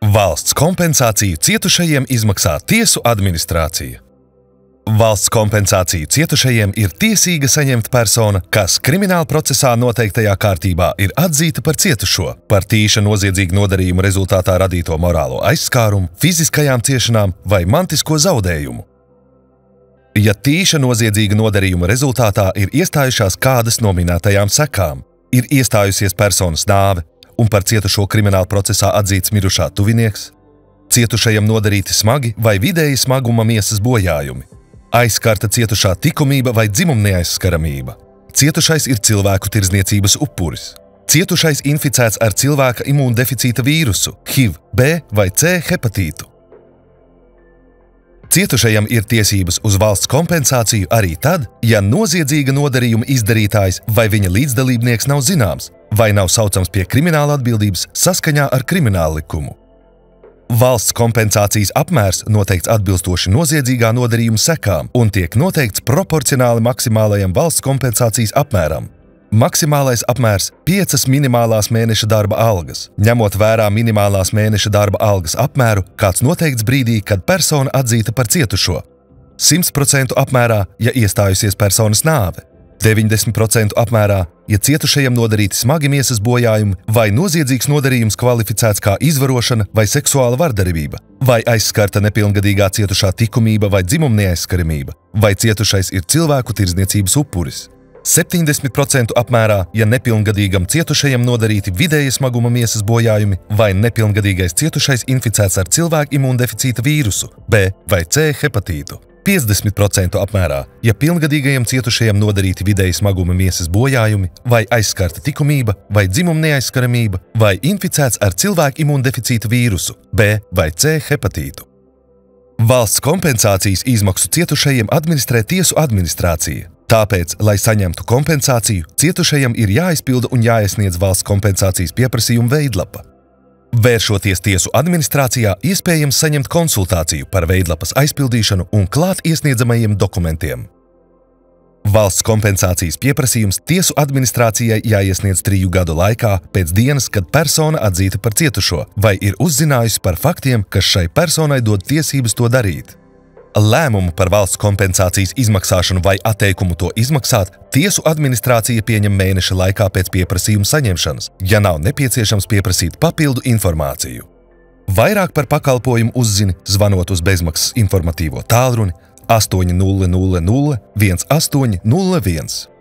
Valsts kompensāciju cietušajiem izmaksā tiesu administrācija. Valsts kompensāciju cietušajiem ir tiesīga saņemt persona, kas krimināla procesā noteiktajā kārtībā ir atzīta par cietušo, par tīša noziedzīgu nodarījumu rezultātā radīto morālo aizskārumu, fiziskajām ciešanām vai mantisko zaudējumu. Ja tīša noziedzīga nodarījuma rezultātā ir iestājušās kādas no minētajām sekām, ir iestājusies personas nāve un par cietušo krimināla procesā atzīts mirušā tuvinieks, cietušajam nodarīti smagi vai vidēji smaguma miesas bojājumi, aizskarta cietušā likumība vai dzimuma neaizskaramība, cietušais ir cilvēku tirdzniecības upuris, cietušais inficēts ar cilvēka imūndeficīta vīrusu, HIV, B vai C hepatītu. Cietušajam ir tiesības uz valsts kompensāciju arī tad, ja noziedzīga nodarījuma izdarītājs vai viņa līdzdalībnieks nav zināms, vai nav saucams pie krimināla atbildības saskaņā ar krimināla likumu. Valsts kompensācijas apmērs noteikts atbilstoši noziedzīgā nodarījuma sekām un tiek noteikts proporcionāli maksimālajam valsts kompensācijas apmēram. Maksimālais apmērs – 5 minimālās mēneša darba algas, ņemot vērā minimālās mēneša darba algas apmēru, kāds noteikts brīdī, kad persona atzīta par cietušo. 100% apmērā, ja iestājusies personas nāve. 90% apmērā, ja cietušajam nodarīti smagi miesas bojājumi vai noziedzīgs nodarījums kvalificēts kā izvarošana vai seksuāla vardarbība, vai aizskarta nepilngadīgā cietušā likumība vai dzimuma neaizskaramība, vai cietušais ir cilvēku tirdzniecības upuris. 70% apmērā, ja nepilngadīgam cietušajam nodarīti vidēja smaguma miesas bojājumi vai nepilngadīgais cietušais inficēts ar cilvēku imūndeficīta vīrusu, B vai C hepatītu. 50% apmērā, ja pilngadīgajam cietušajam nodarīti vidēja smaguma miesas bojājumi vai aizskarta likumība vai dzimuma neaizskaramība vai inficēts ar cilvēku imūndeficīta vīrusu, B vai C hepatītu. Valsts kompensācijas izmaksu cietušajiem administrē tiesu administrācija. Tāpēc, lai saņemtu kompensāciju, cietušajam ir jāizpilda un jāiesniedz valsts kompensācijas pieprasījuma veidlapa. Vēršoties tiesu administrācijā, iespējams saņemt konsultāciju par veidlapas aizpildīšanu un klāt iesniedzamajiem dokumentiem. Valsts kompensācijas pieprasījums tiesu administrācijai jāiesniedz 3 gadu laikā pēc dienas, kad persona atzīta par cietušo vai ir uzzinājusi par faktiem, kas šai personai dod tiesības to darīt. Lēmumu par valsts kompensācijas izmaksāšanu vai atteikumu to izmaksāt tiesu administrācija pieņem mēneša laikā pēc pieprasījuma saņemšanas, ja nav nepieciešams pieprasīt papildu informāciju. Vairāk par pakalpojumu uzzini, zvanot uz bezmaksas informatīvo tālruni 800 1801.